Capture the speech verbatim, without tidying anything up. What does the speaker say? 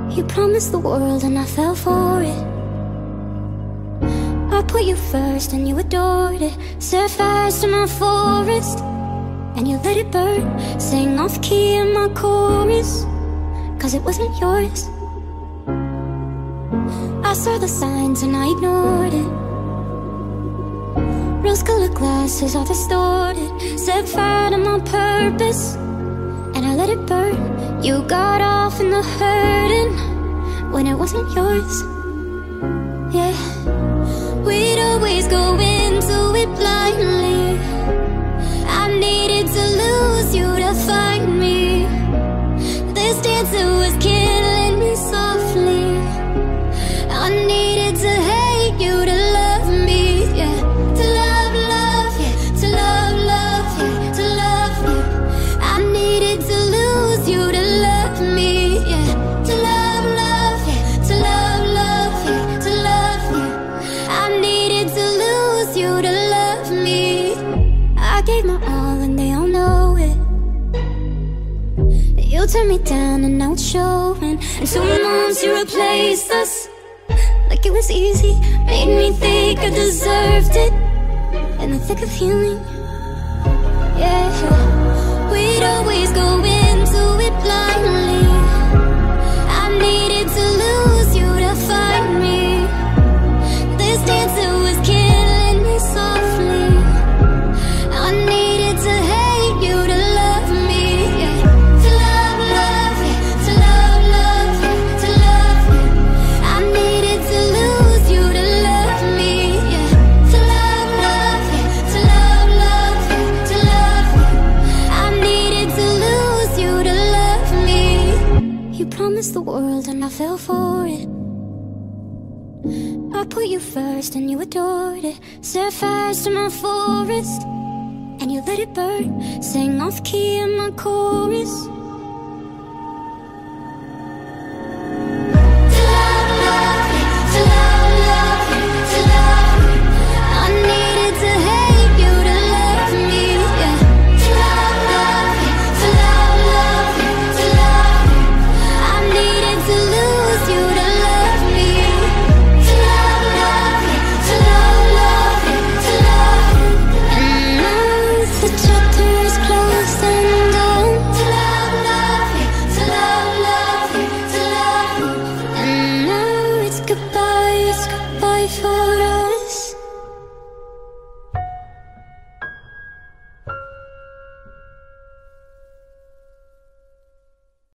You promised the world and I fell for it. I put you first and you adored it. Set fires to my forest and you let it burn. Sang off key in my chorus, cause it wasn't yours. I saw the signs and I ignored it. Rose-colored glasses all distorted. Set fire to my purpose and I let it burn. You got off in the hurting when it wasn't yours. Yeah, we'd always go into it blindly. I needed to lose you to find me. This dancer was killing me softly. I needed to hate you to love me, yeah. To love, love, yeah. To love, love, yeah. To love you. I needed to lose you to love me, yeah. To love, love, yeah. To love, love, yeah. To love you. I needed to lose you to love me. I gave my all and they all know it. You turned me down and now it's showing. And two months you replaced us like it was easy. Made me think I deserved it in the thick of healing. Yeah, we'd always go into it blindly. I needed to lose you to find me. This dancer was killing me softly. I needed to hate you to love me, yeah. To love, love, yeah. To love, love, yeah. To love you. I needed to lose you to love me, yeah. To love, love, yeah. To love, love, yeah. To love you. I needed to lose you to love me. You promised the world and I fell for it. I put you first and you adored it. Set fires to my forest and you let it burn. Sang off key in my chorus